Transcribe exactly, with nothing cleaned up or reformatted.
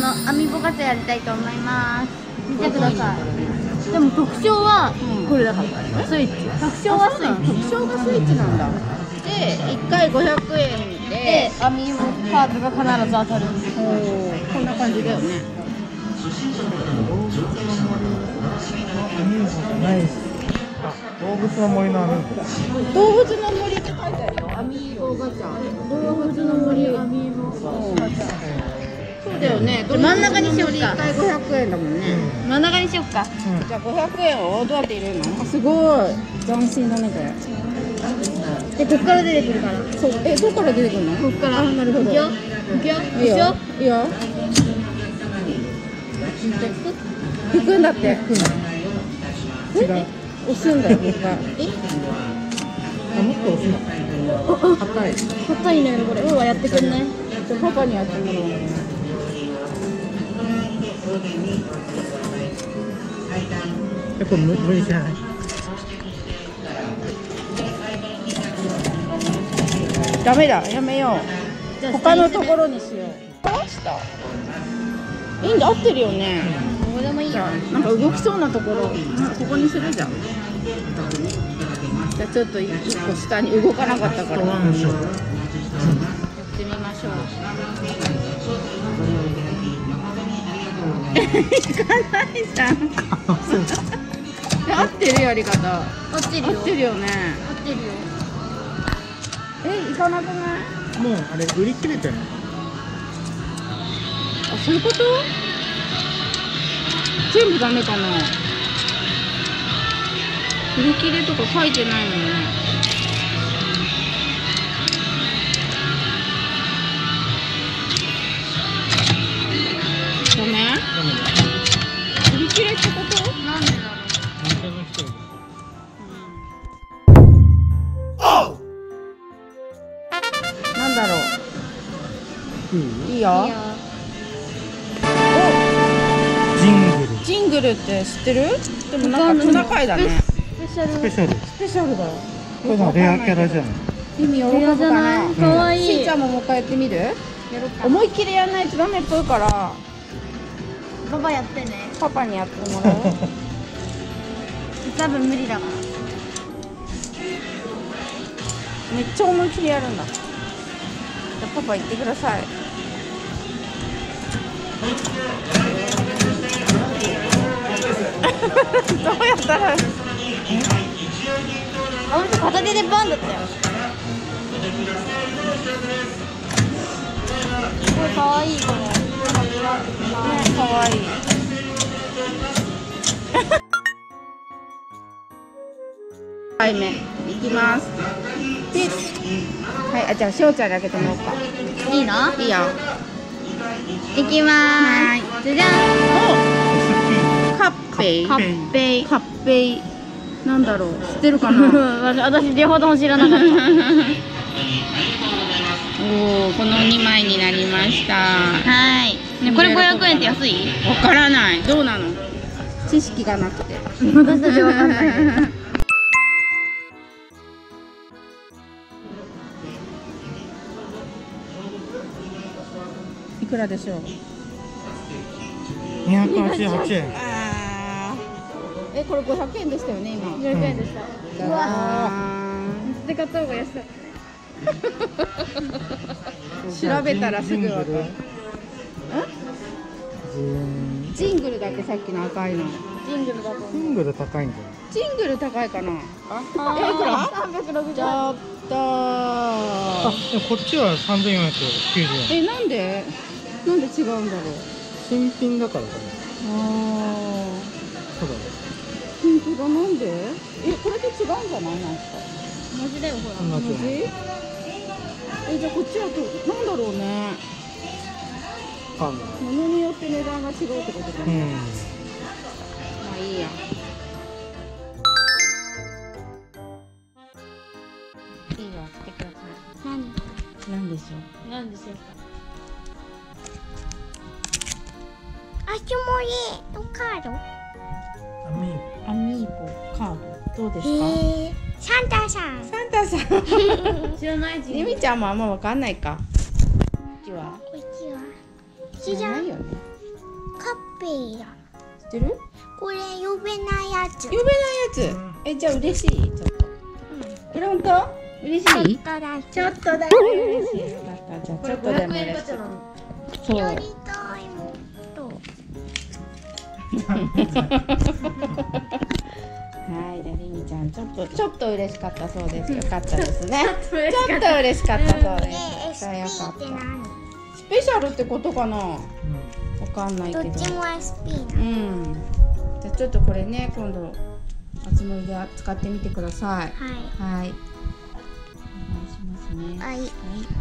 のアミーボガチャやりたいと思います。見てください。でも特徴はこれだから、スイッチ。特徴はスイッチ。 特徴がスイッチなんだ。で、いっかいごひゃくえんでアミーボカードが必ず当たる。 おお、こんな感じだよね。 動物の森のアミーボ。 動物の森って書いてあるよ。アミーボガチャ。動物の森アミーボガチャ。そうだよね。 真ん中にしようか。 いっかいごひゃくえんだもんね。 真ん中にしよっか。 じゃあごひゃくえんをどうやって入れるの？あ、すごい。斬新だねこれ。 で、こっから出てくるから。 そう、え、どこから出てくるの？ こっから。 あ、なるほど。 いくよ。いくよ。 いいよ。いいよ。引くんだって。 違う。 押すんだよ、もう一回。え？ あ、もっと押すの。硬い。 硬いね、これ。うんはやってくんない？ じゃあパパにやってもらおう。 やっぱ無無理じゃない。 ダメだ、やめよう。他のところにしよう。倒した。いいんだ、合ってるよね。 どこでもいいよ。 なんか動きそうなところ、ここにするじゃん。じゃあちょっと一個下に動かなかったから。やってみましょう。いかないじゃん。合ってるやり方。 合ってるよ。 合ってるよね。 合ってるよ。 え、行かなくない？ もうあれ売り切れてるの。 あ、そういうこと？全部ダメかな。売り切れとか書いてないもんね。ダメ？売り切れってこと？ なんでだろう。 店の人が。 なんだろう。 いい？ いいよ。 いいよ。 ジングル。 ジングルって知ってる？でもなんかトナカイだね。 スペシャル。 スペシャル。 スペシャルだよ。 これのレアキャラじゃない。 意味喜ぶレアじゃかない？ な。 かわいい。 しーちゃんももう一回やってみる？ やろうか。 思いっきりやらないとダメっぽいからパパやってね。 パパにやってもらおう。 多分無理だから。 めっちゃ思いっきりやるんだ。じゃあパパ言ってください。どうやったら？ あ、ほんと片手でバンだったよ。すごいかわいいこれ。 ね、かわいい。はいめ、いきます。ピッ。はい、あ、じゃあしおちゃんに開けてもらおうか。 いいの？ いいよ。 いきまーす。じゃじゃん。 カッペイ。 カッペイ。 カッペイ。なんだろう。知ってるかな。 私両方とも知らなかった。 おお、このにまいになりました。 はい。ね、これごひゃくえんって安い？ わからない。どうなの？知識がなくて。 私たちわかんない。 いくらでしょう？ 二百八十八円。 ああ。え、これごひゃくえんでしたよね、今。 ごひゃくえんでした。うわ。 わで買った方が安い。 調べたらすぐわかる。 ジンジングルだっけ、さっきの赤いの。 ジングルだと思う。 ジングル高いんじゃない。 ジングル高いかな。 あえ、いくら？ 三百六十。 ちょっとあ、でもこっちは三千四百九十円。 え、なんで？なんで違うんだろう。 新品だからかな。 あそうだね。 あ、本当だ、なんで？え、これと違うんじゃない？なんか。 同じだよほら。 同じ。 同じ？え、じゃあこっちはと、なんだろうね。 わかんない。 物によって値段が違うってことかな。 うん。 まあいいや。いいわ、来てくださ何？ い。なんでしょう。 なんでしょうか。 あしもりのカード。 アミーアミーボカードどうですか？ へえ、サンタさん。 サンタさん。 知らないジングル。 ゆみちゃんもあんまわかんないか。こっちは。 こっちは。 知らないよね。 ペイだ。 知ってる？ これ呼べないやつ。 呼べないやつ。え、じゃあ嬉しい？ちょっと。え、本当？嬉しい？ ただちょっとだけ嬉しい。よかった。じゃあちょっとでも嬉しい。そう。 やりたいもっと。 はい、じゃありみちゃんちょっとちょっと嬉しかったそうです。よかったですね。ちょっと嬉しかったそうでで、 す。 エよスピーかった。 って何？ スペシャルってことかな。わかんないけど。 どっちも エスピーうな。 ん。じゃあちょっとこれね、今度あつ森で使ってみてください。 はい。 はい。お願いしますね。 はい。 はい。